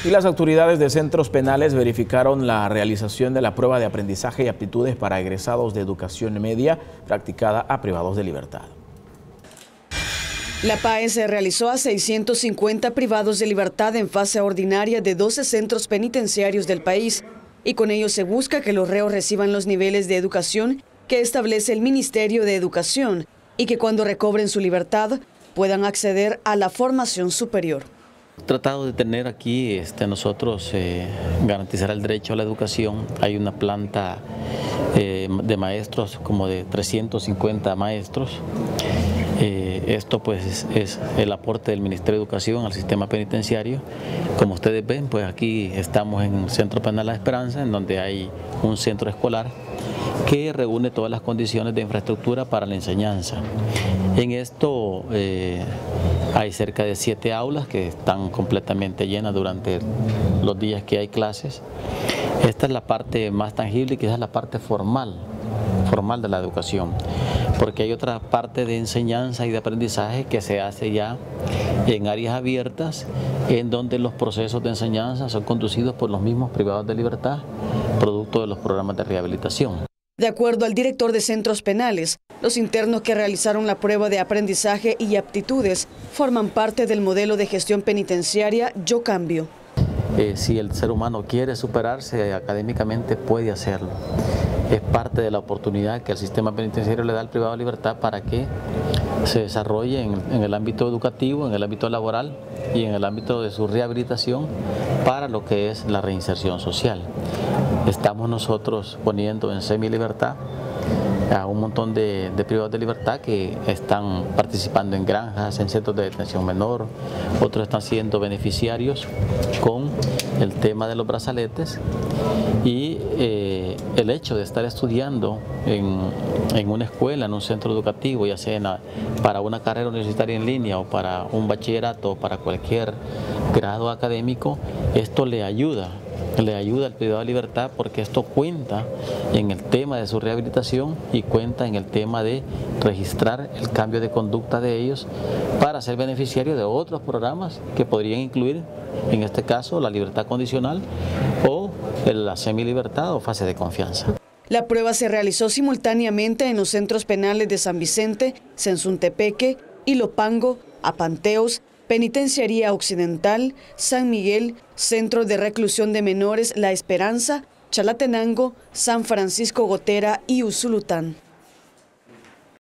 Y las autoridades de centros penales verificaron la realización de la prueba de aprendizaje y aptitudes para egresados de educación media practicada a privados de libertad. La PAE se realizó a 650 privados de libertad en fase ordinaria de 12 centros penitenciarios del país, y con ello se busca que los reos reciban los niveles de educación que establece el Ministerio de Educación y que cuando recobren su libertad puedan acceder a la formación superior. Tratado de tener aquí nosotros garantizar el derecho a la educación. Hay una planta de maestros, como de 350 maestros. Esto pues es el aporte del Ministerio de Educación al sistema penitenciario. Como ustedes ven, pues aquí estamos en el Centro Penal La Esperanza, en donde hay un centro escolar que reúne todas las condiciones de infraestructura para la enseñanza. En esto hay cerca de 7 aulas que están completamente llenas durante los días que hay clases. Esta es la parte más tangible y quizás la parte formal de la educación, porque hay otra parte de enseñanza y de aprendizaje que se hace ya en áreas abiertas, en donde los procesos de enseñanza son conducidos por los mismos privados de libertad, producto de los programas de rehabilitación. De acuerdo al director de centros penales, los internos que realizaron la prueba de aprendizaje y aptitudes forman parte del modelo de gestión penitenciaria Yo Cambio. Si el ser humano quiere superarse académicamente, puede hacerlo. Es parte de la oportunidad que el sistema penitenciario le da al privado de libertad para que se desarrolle en el ámbito educativo, en el ámbito laboral y en el ámbito de su rehabilitación para lo que es la reinserción social. Estamos nosotros poniendo en semilibertad a un montón de privados de libertad que están participando en granjas, en centros de detención menor, otros están siendo beneficiarios con el tema de los brazaletes y el hecho de estar estudiando en una escuela, en un centro educativo, ya sea para una carrera universitaria en línea o para un bachillerato o para cualquier grado académico, esto le ayuda al privado de libertad, porque esto cuenta en el tema de su rehabilitación y cuenta en el tema de registrar el cambio de conducta de ellos para ser beneficiarios de otros programas que podrían incluir, en este caso, la libertad condicional o la semilibertad o fase de confianza. La prueba se realizó simultáneamente en los centros penales de San Vicente, Sensuntepeque, Ilopango, Apanteos, Penitenciaría Occidental, San Miguel, Centro de Reclusión de Menores La Esperanza, Chalatenango, San Francisco Gotera y Usulután.